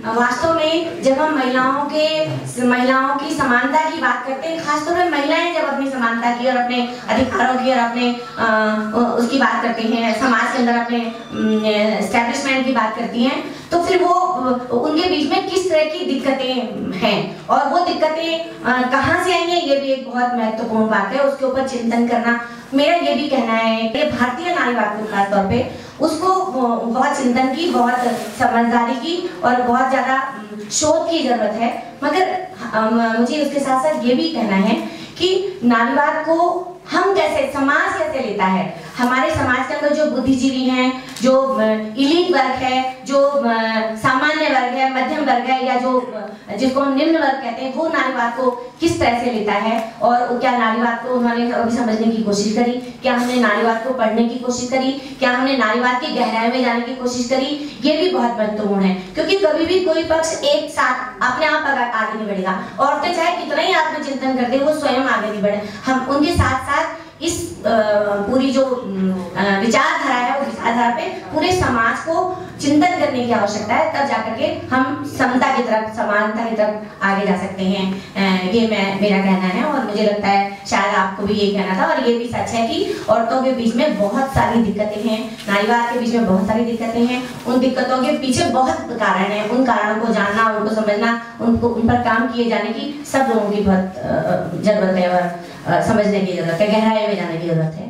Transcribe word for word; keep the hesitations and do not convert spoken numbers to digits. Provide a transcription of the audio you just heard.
वास्तव में जब हम महिलाओं के महिलाओं की समानता की बात करते हैं, खासतौर पर महिलाएं जब अपनी समानता की और अपने अधिकारों की और अपने आ, उसकी बात करती हैं, समाज के अंदर अपने एस्टैब्लिशमेंट की बात करती हैं, तो फिर वो उनके बीच में किस तरह की दिक्कतें हैं और वो दिक्कतें कहाँ से आई हैं, ये भी एक बहुत महत्वपूर्ण बात है। उसके ऊपर चिंतन करना, मेरा ये भी कहना है कि भारतीय नारीवाद को खास तौर पे उसको बहुत चिंतन की, बहुत समझदारी की और बहुत ज़्यादा शोध की जरूरत है। मगर मुझे उसके साथ साथ ये भी कहना है कि नारीवाद को हम कैसे, समाज कैसे लेता है। हमारे समाज के अंदर जो बुद्धिजीवी हैं, जो इलीट वर्ग है, जो सामान्य वर्ग है, मध्यम वर्ग है, या जो जिसको हम निम्न वर्ग कहते हैं, वो नारीवाद को किस तरह से लेता है और क्या नारीवाद को उन्होंने कभी समझने की कोशिश करी, क्या हमने नारीवाद को पढ़ने की कोशिश करी, क्या हमने नारीवाद की गहराई में जाने की कोशिश करी। ये भी बहुत महत्वपूर्ण है, क्योंकि कभी भी कोई पक्ष एक साथ अपने आप आगे नहीं बढ़ेगा। औरतें चाहे कितना ही आत्मचिंतन करते, वो स्वयं आगे नहीं बढ़े। हम उनके साथ साथ इस पूरी जो विचारधारा है, वो विचारधारा पे पूरे समाज को चिंतन करने की आवश्यकता है, तब जाकर के हम समता की तरफ, समानता की तरफ आगे जा सकते हैं। ये मैं मेरा कहना है और मुझे लगता है शायद आपको भी ये कहना था। और ये भी सच है कि औरतों के बीच में बहुत सारी दिक्कतें हैं, नारीवाद के बीच में बहुत सारी दिक्कतें हैं। उन दिक्कतों के पीछे बहुत कारण है, उन कारणों को जानना, उनको समझना, उनको उन पर काम किए जाने की सब लोगों की बहुत जरूरत है और समझने की जरूरत है, गहराई में जाने की जरूरत है।